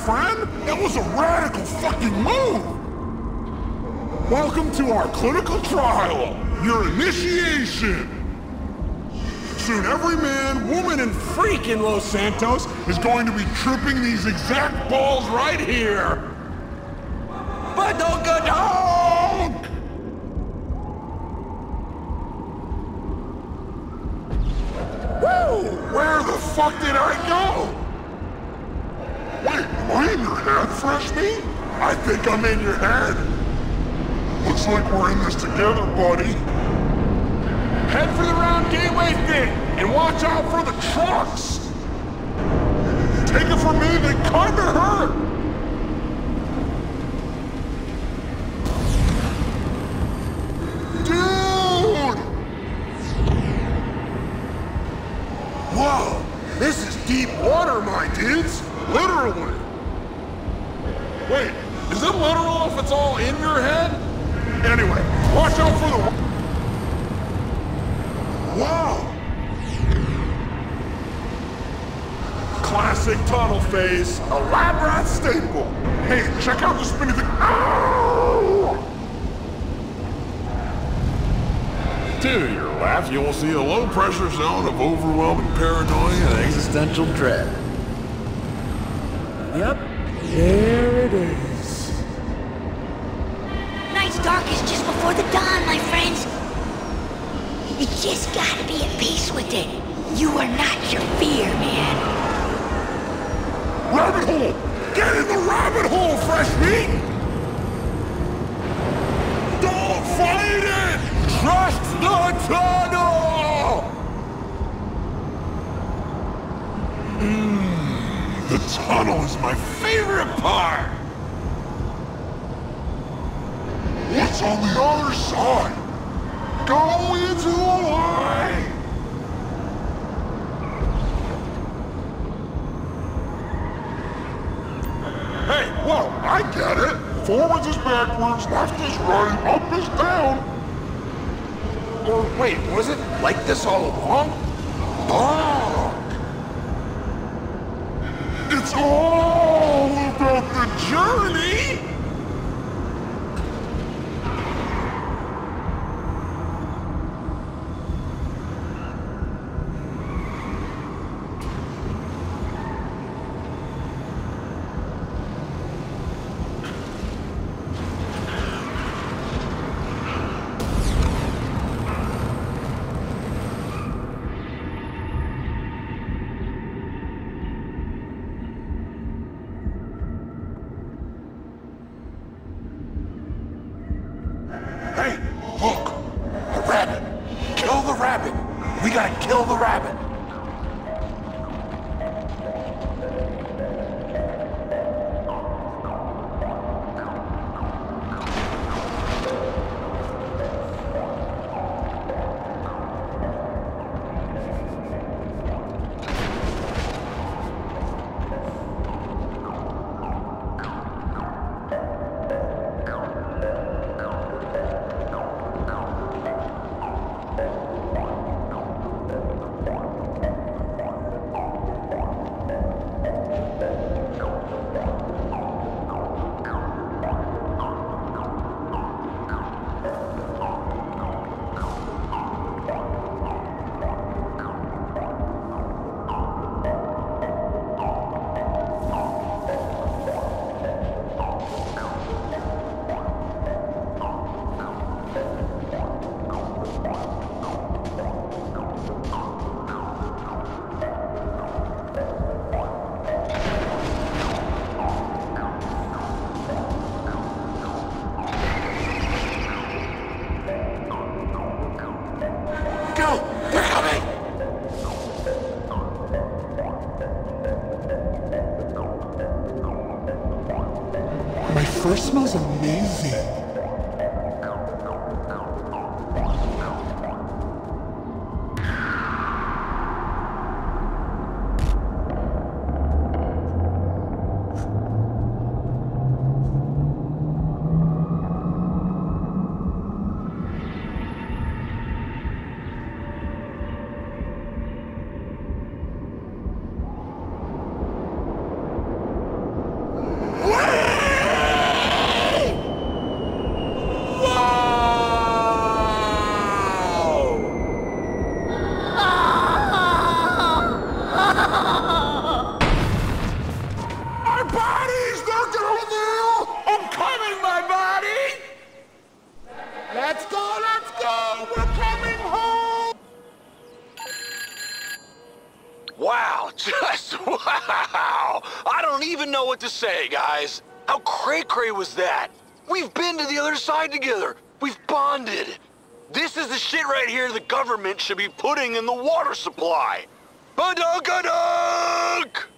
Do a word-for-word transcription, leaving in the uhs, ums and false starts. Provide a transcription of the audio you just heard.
friend? That was a radical fucking move! Welcome to our clinical trial, your initiation! Soon every man, woman, and freak in Los Santos is going to be tripping these exact balls right here! Badongadonk! Woo! Where the fuck did I go? Wait, am I in your head, Fresh Meat? I think I'm in your head. Looks like we're in this together, buddy. Head for the round gateway thing, and watch out for the trucks! Take it from me, they kinda hurt! Dude! Whoa! This is deep water, my dudes! Literally! Wait, is it literal if it's all in your head? Anyway, watch out for the... Wow! Classic tunnel phase, a lab rat staple. Hey, check out the spinny thing. Ow! To your left, you will see a low pressure zone of overwhelming paranoia and existential dread. Yep, there it is. Night's darkest just before the dawn, my friends. You just gotta be at peace with it. You are not your fear, man. Rabbit hole! Get in the rabbit hole, Fresh Meat! Don't fight it! Trust the tunnel! Mmm, the tunnel is my favorite part! What's on the other side? Go into the light! Hey, whoa, I get it! Forwards is backwards, left is right, up is down! Or wait, was it like this all along? Fuck! It's all about the journey! Hey, look! A rabbit! Kill the rabbit! We gotta kill the rabbit! My first smells amazing. Wow! I don't even know what to say, guys. How cray-cray was that? We've been to the other side together. We've bonded. This is the shit right here the government should be putting in the water supply. Badunk-a-dunk!